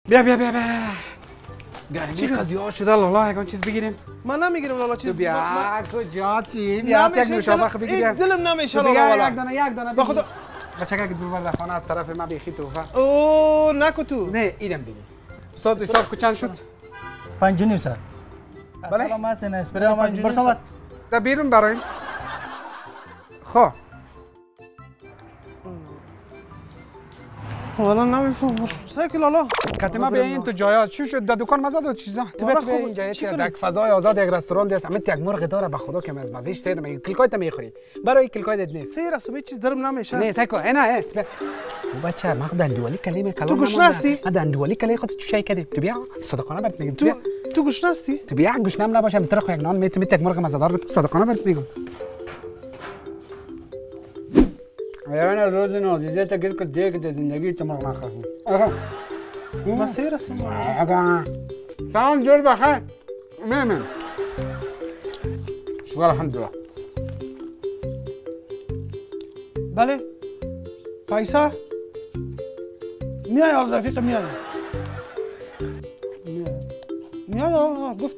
بیا بیا بیا بیا گرمی قضیه شده لالا یکان چیز بگیریم. من نمیگیرم لالا چیز. بیا کجاتی؟ بیا یک نوشابه بگیریم. دلم نمیشه لالا. یک دانه با خدا بچگی ببر در خانه از طرف ما بیخی توفه. اوه نکو تو. نه اینم ببین. صد حساب چند شد؟ 5.5 سر. بله. سلام هستین اسپری ما برسا در بیرون برایم. خب. والا نمیفهمم. سایکل لالا. کاتما بیاین تو جایا چی شد؟ در دکان مزه داد چیزا. تو بیا اینجا یک فضای آزاد یک رستوران است. همه یک مرغ داره به خدا که مزهش سیر میگی. کلکای تا میخوری. برای کلکای دت نیست. سیر است چیز درم نمیشه. نه سایکو نه تو بچه ما دندوالی کلمه کلام. تو گوش نستی؟ ما دندوالی کلی خودت چای کردی. تو بیا صادقانه برات میگم. تو گوش نستی؟ تو بیا گوشنم نباشم تر خو یک نان میت یک مرغ مزهدار صادقانه برات میگم. اینا روز نازیزه تا گیر که دیگه زندگی تو مرغ نخواهی. ما سیر است. اگه سلام جور بخیر. میمن. شکر الحمدلله. بله. پیسا میای آل رفیق میای گفت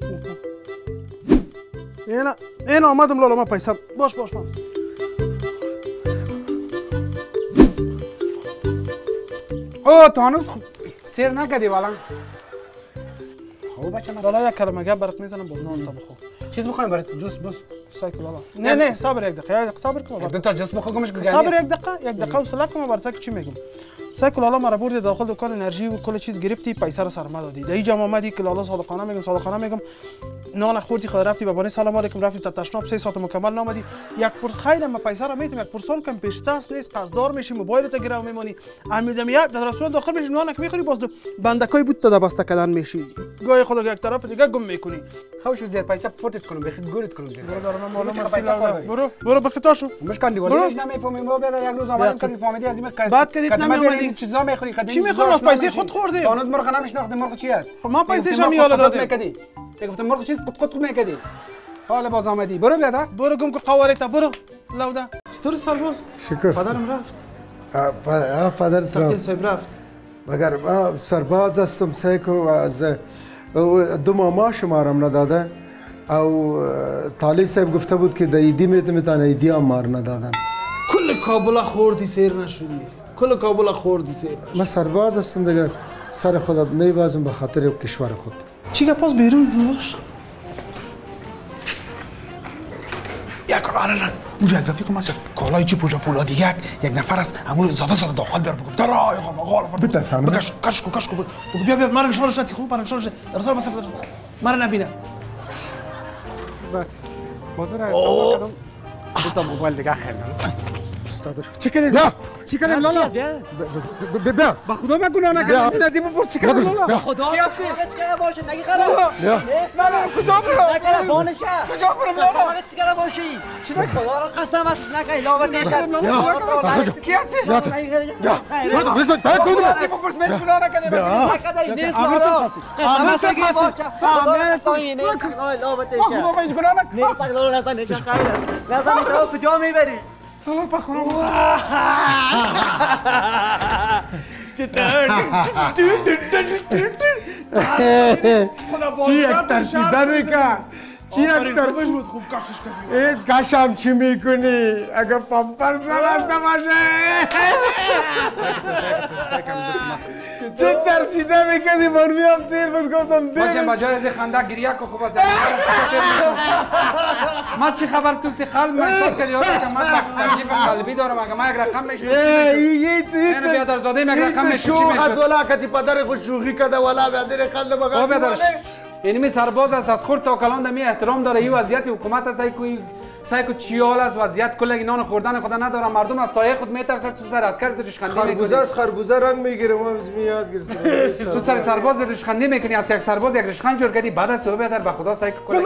اینا آمدم لالا ما پیسا باش من او تو هنوز سیر نکردی والا او بچه لالا یک کلمه گپ برات میزنم باز نان تا بخور چیز بخوایم برات جوس بوس سایکل لالا نه صبر یک دقیقه صبر کن دو تا جوس بخور گمش صبر یک دقیقه حوصله کن برات چی میگم سایکل لالا مرا بردی داخل دکان انرژی و کل چیز گرفتی پیسه رو سرما دادی در اینجا آمدی که لالا صادقانه میگم نان خوردی خود رفتی بابانی سلام علیکم رفتی تا تشناب 3 ساعت مکمل نامدی یک پر خیلی ما پیسه رو میتیم یک پرسون کم پیشتاس نیست قصدار میشی موبایل تو گرو میمونی امیدم یک در رستوران داخل میشی نان که میخوری باز بندکای بود تا بسته کردن میشی گاهی خود یک طرف دیگه گم میکنی خوش زیر پیسه پورتت کنم بخیر گورت کنم زیر برو بخطاشو مشکان دی ولی نمیفهمم ما بعد یک روز آمدیم کردی فهمیدی از این بعد کدیت نمیومدی چیزا میخوری خدمت چی میخوری پیسه خود خوردی هنوز مرغ نمیشناختی مرغ چی است خب ما پیسه هم یاد دادم گفتم مرغ چیز خود میکردی حالا باز آمدی برو بیاد برو گم که قوارتا برو لودا چطور سالموس شکر پدرم رفت پدر صاحب رفت مگر ما سرباز هستم سیکو از 2 ماه شمارم نداده او طالی صاحب گفته بود که در ایدی میتونه ایدی هم مار ندادن کل کابل خوردی سیر نشدی کل کابل خوردی سیر ما سرباز هستم دیگه سر خودم میبازم به خاطر کشور خود چی که پاس بیرون باش یک اونجا یک رفیق ما کالای چی پوجا فولادی یک نفر است همون زاده داخل بیار بگو در آقا بترسانم کش کو بگو بیا من نشونش ندی خوب من نشونش در سال مسافت من نبینه بازار حساب کردم دو تا موبایل دیگه خیلی چی کردی؟ چی کردی لالا؟ بیا با خدا من گناه نکردم این از این بپرس چی کردی لالا؟ خدا کی هستی؟ سیگار باشه نگی خراب من کجا برم؟ نکنه بانشه کجا برم لالا؟ فقط سیگار باشی چی نکنه؟ خدا رو قسم است نکنه لاوت نشه کی هستی؟ بپرس من گناه نکردم نکنه نیست لالا قسم است کی هستی؟ لاوت خدا من گناه نکردم نیست لالا نزن نشه خیر نزن کجا میبری؟ لالا بخورم چی یک ترسیده میکن چی یک ترسیده خوب کشش کردی این کشم چی میکنی اگه پامپرز نداشته باشه چی ترسیده میکنی من میام دیر بود گفتم دیر باشه بجای از خنده گریه که خوب است من چی خبر تو سی قلب محسوس کردی من تکلیف قلبی دارم اگه من یک رقم میشم اینو بیادر زاده یک رقم میشم چی شوخ از میشد ولا کتی پدر خود شوخی کده ولا بیادر قلب او بیادرش اینمی سرباز است از خورد تا کلان دمی احترام داره این وضعیت حکومت است سایکو چیال است وضعیت کل نان خوردن خدا نداره مردم از سایه خود میترسد تو سر عسکر توش خندی میکنی خربوزه از خربوزه رنگ میگیره ما یاد گرفتیم تو سر سرباز توش خندی میکنی از یک سرباز یک رشخند جور کردی بعد از صبح بیادر به خدا سایکو کل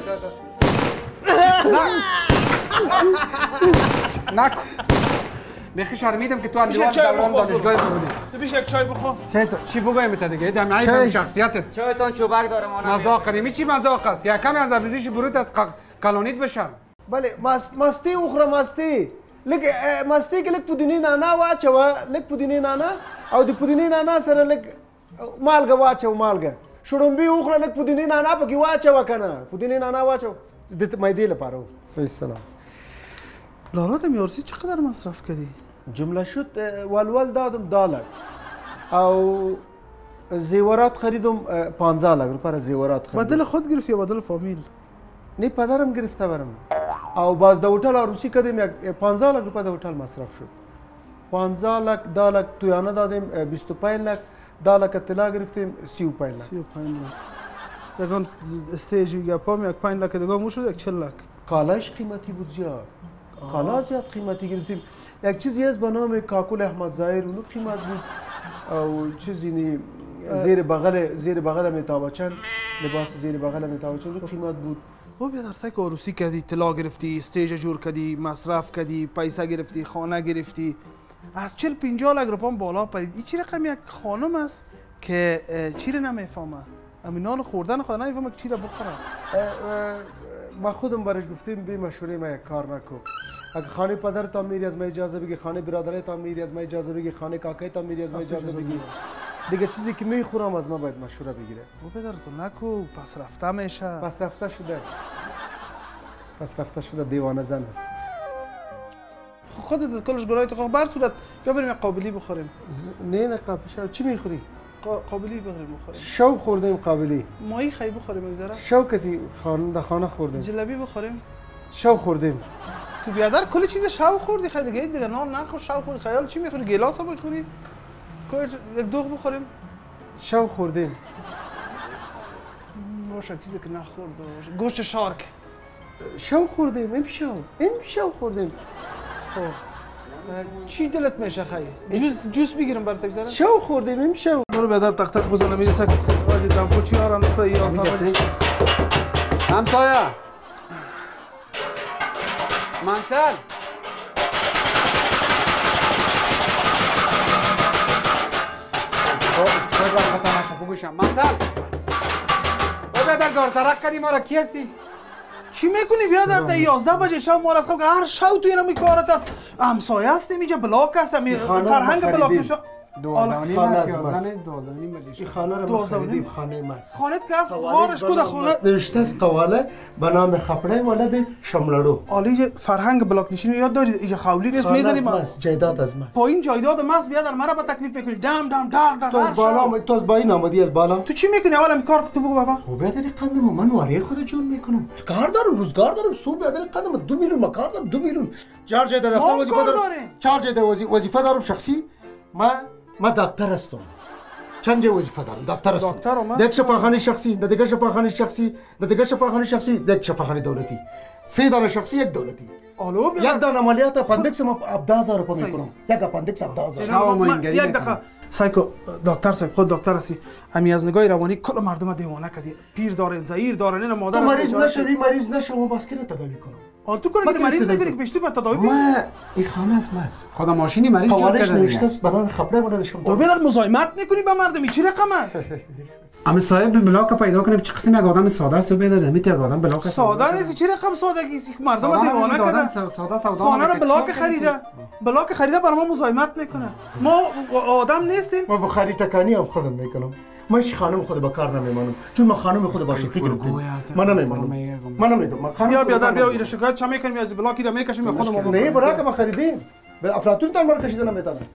نکن بخی شرمیدم که تو اندیوان دلوان دانشگاه بودی تو بیش یک چای بخور چی بگویم تا دیگه دم نایفهم شخصیتت چایتان چوبک داره مانا مذاق قدیمی چی مذاق است یا کمی از ابریش برود از کلونیت بشم بله مستی اخرى مستی لک مستی که لک پودینی نانا وا چوا لک پودینی نانا او دی پودینی نانا سره لک مالګه واچو مالګه شړومبې وخوره لږ پودینې نانا پکې واچوه که نه پودینې نانا واچو د معدې لپاره صحیح سلام لالا تا میارسی چقدر مصرف کردی؟ جمله شد ولول دادم دالک او زیورات خریدم 15 لک روپیه را زیورات خریدم بدل خود گرفتی یا بدل فامیل؟ نه پدرم گرفته برم او باز د هتل عروسی کردیم 15 لک روپیه د هتل مصرف شد 15 لک دالک تویانه دادیم 25 لک دالک طلا گرفتیم 35 لک 35 لک یکان استیجی گپام یک 5 لک دیگه مو شد یک 40 لک کالاش قیمتی بود زیاد کالا زیاد قیمتی گرفتیم یک چیزی هست به نام کاکل احمد ظاهر اونو قیمت بود او چیزی نی زیر بغل میتابچن لباس زیر بغل میتابچن رو قیمت بود او بیا در سایک عروسی کردی طلا گرفتی استیج جور کردی مصرف کردی پیسه گرفتی خانه گرفتی از 40-50 لک روپیه بالا پرید این چی رقم یک خانم است که چی رو نمیفهمه امینان خوردن خود نمیفهمه که چی رو بخوره ما خودم برش گفتیم بی مشوره ما یک کار نکو اگه خانه پدرت هم میری از ما اجازه بگی خانه برادرت هم میری از ما اجازه بگی خانه کاکایت هم میری از ما اجازه بگی دیگه چیزی که میخورم از ما باید مشوره بگیره او پدر تو نکو پس رفته میشه پس رفته شده دیوانه زن است خودت کلش گلای تو بر صورت بیا بریم قابلی بخوریم نه قابلی چی میخوری قابلی بخوریم شو خوردیم قابلی ماهی خی بخوریم میذاره شو کتی خانه خوردیم جلبی بخوریم شو خوردیم تو بیادر کل چیز شو خوردی خیلی دیگه نان نخور شو خوردی خیال چی میخوری گلاس بخوری یک دوغ بخوریم شو خوردیم باشه چیزی که نخورد گوشت شارک شو خوردیم امشو خوردیم خب چی دلت میشه خیلی جوس بگیرم برات بگذارم شو خوردیم امشو برو بیادر تختق بزنم میرسه واجد دمپو چی آرام نقطه 11 بجه همسایه منصل خطا نشه بگوشم منصل او بیادر دار ترک کردی ما را کی هستی؟ چی میکنی بیادر در 11 بجه شب ما را از خواب که هر شب توی اینمی کارت است همسایه هستیم اینجا بلاک هست فرهنگ بلاک نشا 12 است 11 نیست 12 بجه این خانه رو خریدیم خانه ماست خانت که از غارش کده خانه نوشته است قواله به نام خپړه ولد شملړو عالی فرهنگ بلاک نشینی یاد داری اینجا خولی نیست میزنیم جایداد از ما پایین جایداد ماست بیادر مرا به تکلیف میکنی دم دغ تو بالا تو از بالا آمدی از بالا تو چی میکنی اولم کارت تو بگو بابا او بیادر قندم من واری خود جون میکنم کار دارم روزگار دارم صبح بیادر قندم 2 میلیون ما کار دارم 2 میلیون 4 جای دفتر وظیفه دارم 4 جای وظیفه دارم شخصی ما دکتر هستم چند جای وظیفه دارم دکتر هستم یک شفاخانه شخصی دیگه شفاخانه شخصی دیگه شفاخانه شخصی یک شفاخانه دولتی 3 دانه شخصی یک دولتی یک دانه عملیات اپندیکس ما 17000 روپیه میکنم یک اپندیکس 17000 یک دقیقه سایکو دکتر صاحب خود دکتر هستی امی از نگاه روانی کل مردم دیوانه کردی پیر داره زئیر داره نه مادر مریض نشوی بس که تداوی کنم آن تو کنی مریض میکنی که پیشتی به تداوی ما این خانه است ماست خدا ماشینی مریض جور کرده نوشته است برای خبره بوده شما او بیادر مزاحمت میکنی به مردم چی رقم است اما صاحب بلاک پیدا کنیم چه قسم یک آدم ساده است بیادر نمیت یک آدم بلاک ساده نیست چی رقم سادگی است مردم دیوانه کرده خانه رو بلاک خریده برای ما مزاحمت میکنه ما آدم نیستیم ما بخاری تکانی هم خودم میکنم من هیچ خانم خود به کار نمیمانم چون من خانم خود با شوخی گرفتم من نمیگم بیا بیادر بیا این شکایت چه میکنیم از بلاکی رو میکشیم خودمون نه برای که ما خریدیم به افلاطون تن ما رو کشیدن نمیتونه